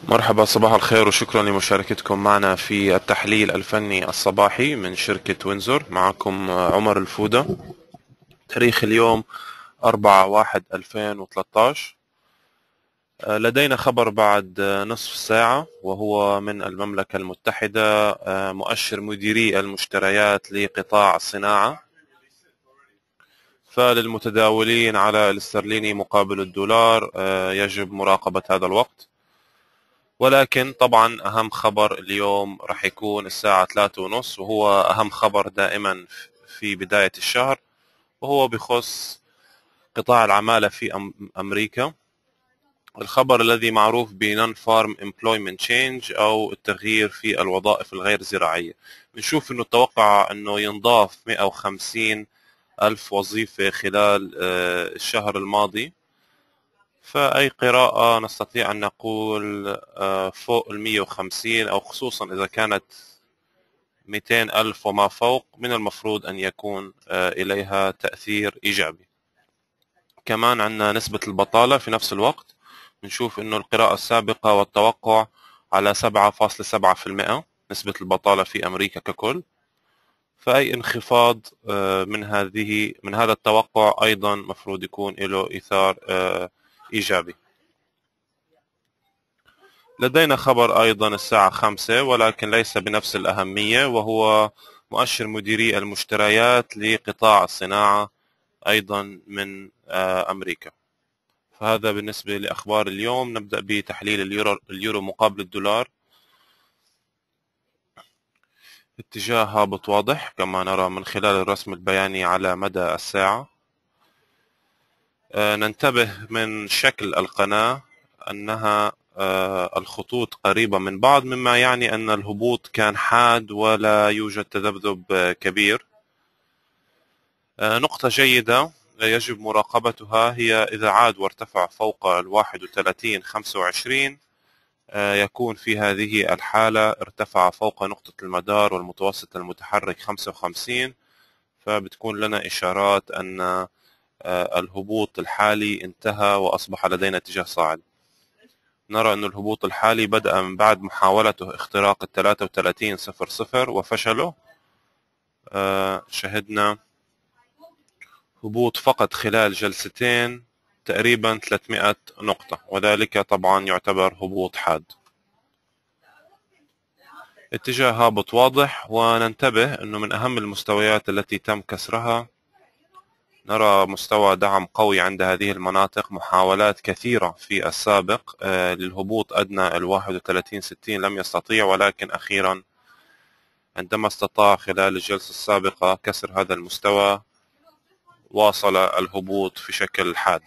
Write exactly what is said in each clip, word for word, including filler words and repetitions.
مرحبا، صباح الخير وشكرا لمشاركتكم معنا في التحليل الفني الصباحي من شركة وينزور. معكم عمر الفودة. تاريخ اليوم أربعة واحد ألفين وثلاثة عشر. لدينا خبر بعد نصف ساعة وهو من المملكة المتحدة. مؤشر مديري المشتريات لقطاع الصناعة. فللمتداولين على الاسترليني مقابل الدولار يجب مراقبة هذا الوقت. ولكن طبعا أهم خبر اليوم راح يكون الساعة ثلاثة ونص، وهو أهم خبر دائما في بداية الشهر، وهو بخص قطاع العمالة في أمريكا. الخبر الذي معروف ب Non-Farm Employment Change أو التغيير في الوظائف الغير زراعية. بنشوف أنه التوقع أنه ينضاف مئة وخمسين ألف وظيفة خلال الشهر الماضي. فأي قراءة نستطيع أن نقول فوق المية وخمسين، أو خصوصا إذا كانت مئتين ألف وما فوق، من المفروض أن يكون إليها تأثير إيجابي. كمان عندنا نسبة البطالة في نفس الوقت. نشوف أنه القراءة السابقة والتوقع على سبعة فاصلة سبعة بالمئة نسبة البطالة في أمريكا ككل. فأي انخفاض من هذه من هذا التوقع أيضا مفروض يكون له إثار إيجابي. لدينا خبر أيضا الساعة خمسة ولكن ليس بنفس الأهمية، وهو مؤشر مديري المشتريات لقطاع الصناعة أيضا من أمريكا. فهذا بالنسبة لأخبار اليوم. نبدأ بتحليل اليورو, اليورو مقابل الدولار. اتجاه هابط واضح كما نرى من خلال الرسم البياني على مدى الساعة. ننتبه من شكل القناة أنها الخطوط قريبة من بعض، مما يعني أن الهبوط كان حاد ولا يوجد تذبذب كبير. نقطة جيدة يجب مراقبتها هي إذا عاد وارتفع فوق الواحد وثلاثين خمسة وعشرين، يكون في هذه الحالة ارتفع فوق نقطة المدار والمتوسط المتحرك خمسة وخمسين، فبتكون لنا إشارات أن الهبوط الحالي انتهى وأصبح لدينا اتجاه صاعد. نرى أن الهبوط الحالي بدأ من بعد محاولته اختراق ال ثلاثة وثلاثين صفر صفر وفشله. شهدنا هبوط فقط خلال جلستين تقريبا ثلاثمئة نقطة، وذلك طبعا يعتبر هبوط حاد. اتجاه هابط واضح، وننتبه أنه من أهم المستويات التي تم كسرها نرى مستوى دعم قوي عند هذه المناطق. محاولات كثيرة في السابق للهبوط أدنى الواحد وثلاثين ستين لم يستطيع، ولكن أخيرا عندما استطاع خلال الجلسة السابقة كسر هذا المستوى واصل الهبوط في شكل حاد.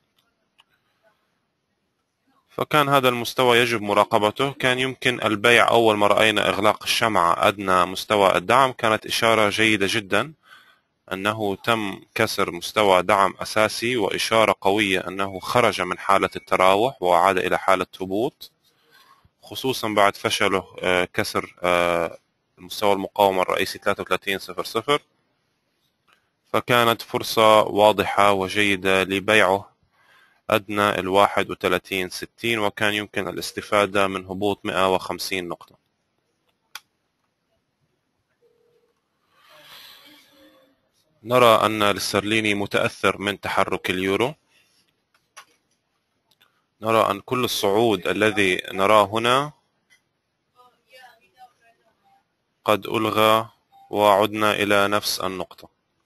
فكان هذا المستوى يجب مراقبته. كان يمكن البيع أول ما رأينا إغلاق الشمعة أدنى مستوى الدعم، كانت إشارة جيدة جدا أنه تم كسر مستوى دعم أساسي، وإشارة قوية أنه خرج من حالة التراوح وعاد إلى حالة هبوط، خصوصا بعد فشله كسر مستوى المقاومة الرئيسي ثلاثة وثلاثين صفر صفر. فكانت فرصة واضحة وجيدة لبيعه أدنى الواحد وثلاثين ستين، وكان يمكن الاستفادة من هبوط مئة وخمسين نقطة. نرى أن الاسترليني متأثر من تحرك اليورو. نرى أن كل الصعود الذي نراه هنا قد ألغى وعدنا إلى نفس النقطة.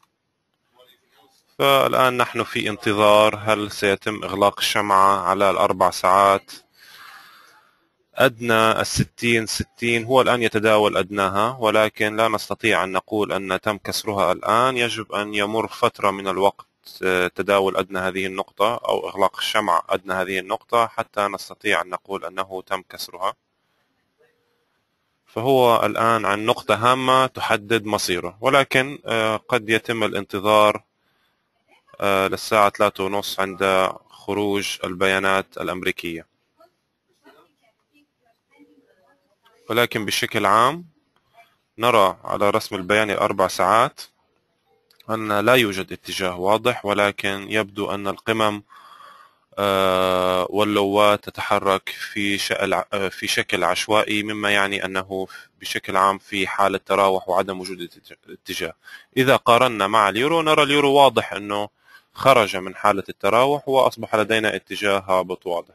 فالآن نحن في انتظار هل سيتم إغلاق الشمعة على الأربع ساعات. أدنى الستين ستين هو الآن يتداول أدناها، ولكن لا نستطيع أن نقول أن تم كسرها الآن. يجب أن يمر فترة من الوقت تداول أدنى هذه النقطة أو إغلاق الشمعة أدنى هذه النقطة حتى نستطيع أن نقول أنه تم كسرها. فهو الآن عن نقطة هامة تحدد مصيره، ولكن قد يتم الانتظار للساعة ثلاثة ونصف عند خروج البيانات الأمريكية. ولكن بشكل عام نرى على رسم البيان الأربع ساعات أن لا يوجد اتجاه واضح، ولكن يبدو أن القمم واللوات تتحرك في شكل في شكل عشوائي، مما يعني أنه بشكل عام في حالة تراوح وعدم وجود اتجاه. إذا قارنا مع اليورو نرى اليورو واضح أنه خرج من حالة التراوح وأصبح لدينا اتجاه هابط واضح.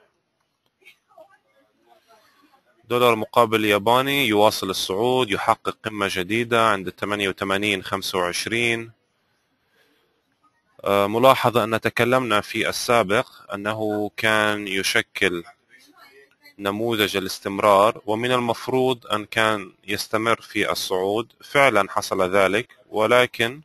دولار مقابل الياباني يواصل الصعود، يحقق قمة جديدة عند ثمانية وثمانين خمسة وعشرين. ملاحظة أن تكلمنا في السابق أنه كان يشكل نموذج الاستمرار، ومن المفروض أن كان يستمر في الصعود. فعلا حصل ذلك، ولكن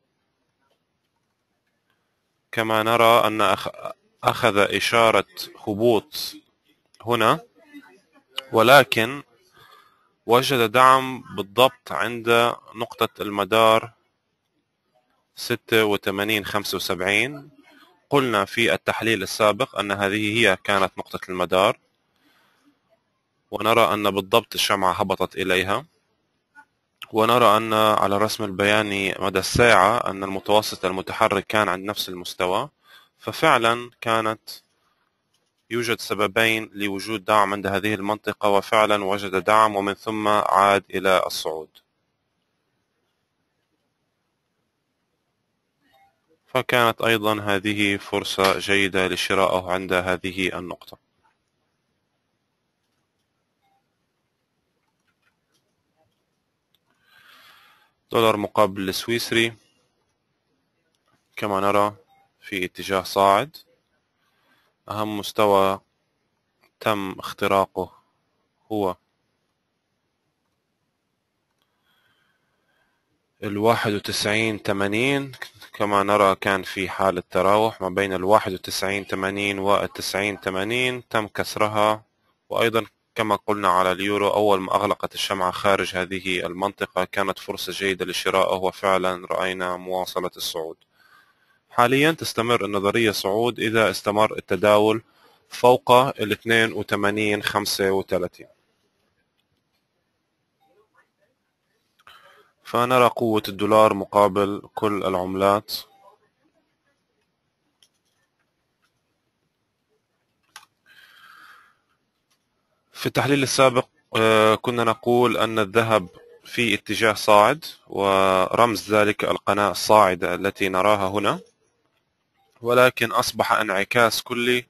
كما نرى أن أخذ إشارة هبوط هنا، ولكن وجد دعم بالضبط عند نقطة المدار ستة وثمانين خمسة وسبعين. قلنا في التحليل السابق أن هذه هي كانت نقطة المدار، ونرى أن بالضبط الشمعة هبطت إليها، ونرى أن على الرسم البياني مدى الساعة أن المتوسط المتحرك كان عند نفس المستوى. ففعلا كانت يوجد سببين لوجود دعم عند هذه المنطقة، وفعلا وجد دعم ومن ثم عاد إلى الصعود. فكانت أيضا هذه فرصة جيدة لشرائه عند هذه النقطة. دولار مقابل السويسري كما نرى في اتجاه صاعد. أهم مستوى تم اختراقه هو الواحد وتسعين ثمانين. كما نرى كان في حالة تراوح ما بين الواحد وتسعين ثمانين والتسعين ثمانين، تم كسرها. وأيضا كما قلنا على اليورو، أول ما أغلقت الشمعة خارج هذه المنطقة كانت فرصة جيدة لشرائه، وفعلا رأينا مواصلة الصعود. حاليا تستمر النظرية صعود إذا استمر التداول فوق ال اثنين وثمانين خمسة وثلاثين. فنرى قوة الدولار مقابل كل العملات. في التحليل السابق كنا نقول أن الذهب في اتجاه صاعد، ورمز ذلك القناة الصاعدة التي نراها هنا، ولكن أصبح انعكاس كلي.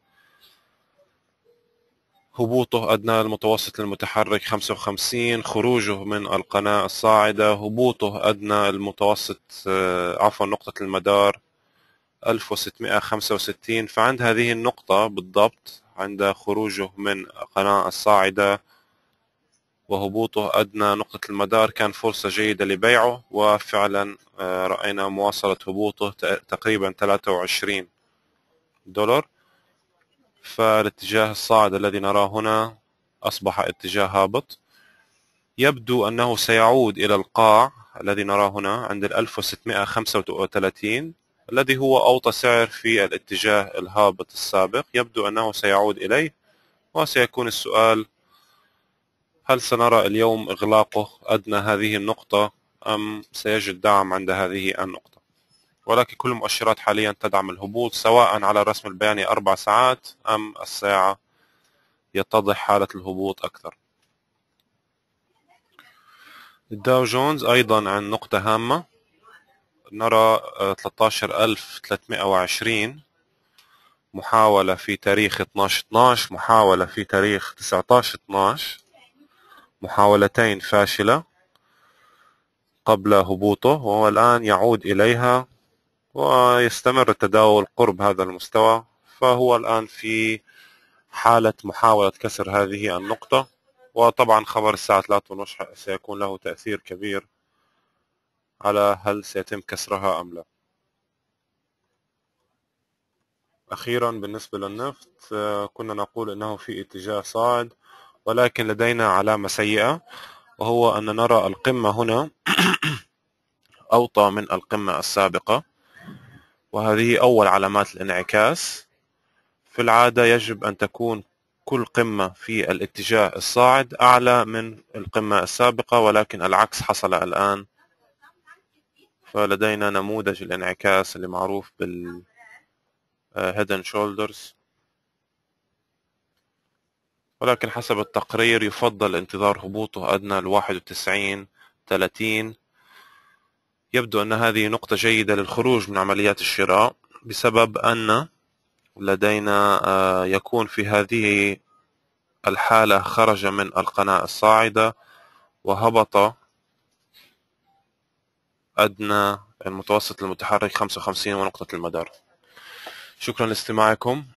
هبوطه أدنى المتوسط المتحرك خمسة وخمسين، خروجه من القناة الصاعدة، هبوطه أدنى المتوسط عفوا نقطة المدار ألف وستمائة وخمسة وستين. فعند هذه النقطة بالضبط، عند خروجه من القناة الصاعدة وهبوطه أدنى نقطة المدار، كان فرصة جيدة لبيعه، وفعلا رأينا مواصلة هبوطه تقريبا ثلاثة وعشرين دولار. فالاتجاه الصاعد الذي نراه هنا أصبح اتجاه هابط. يبدو أنه سيعود إلى القاع الذي نراه هنا عند ألف وستمائة وخمسة وثلاثين، الذي هو أوطى سعر في الاتجاه الهابط السابق. يبدو أنه سيعود إليه، وسيكون السؤال: هل سنرى اليوم إغلاقه أدنى هذه النقطة، أم سيجد دعم عند هذه النقطة؟ ولكن كل المؤشرات حاليا تدعم الهبوط، سواء على الرسم البياني أربع ساعات أم الساعة يتضح حالة الهبوط أكثر. الداو جونز أيضا عن نقطة هامة، نرى ثلاثة عشر ألف وثلاثمائة وعشرين، محاولة في تاريخ اثني عشر اثني عشر، محاولة في تاريخ تسعة عشر اثني عشر، محاولتين فاشلة قبل هبوطه، وهو الآن يعود إليها ويستمر التداول قرب هذا المستوى. فهو الآن في حالة محاولة كسر هذه النقطة، وطبعا خبر الساعة ثلاثة ونصف سيكون له تأثير كبير على هل سيتم كسرها أم لا. أخيرا بالنسبة للنفط، كنا نقول أنه في اتجاه صاعد، ولكن لدينا علامة سيئة، وهو أن نرى القمة هنا أوطى من القمة السابقة، وهذه أول علامات الانعكاس. في العادة يجب أن تكون كل قمة في الاتجاه الصاعد أعلى من القمة السابقة، ولكن العكس حصل الآن. فلدينا نموذج الانعكاس اللي معروف بال Head and Shoulders، ولكن حسب التقرير يفضل انتظار هبوطه أدنى ل واحد وتسعين ثلاثين. يبدو أن هذه نقطة جيدة للخروج من عمليات الشراء، بسبب أن لدينا يكون في هذه الحالة خرج من القناة الصاعدة وهبط أدنى المتوسط المتحرك خمسة وخمسين ونقطة المدار. شكرا لاستماعكم.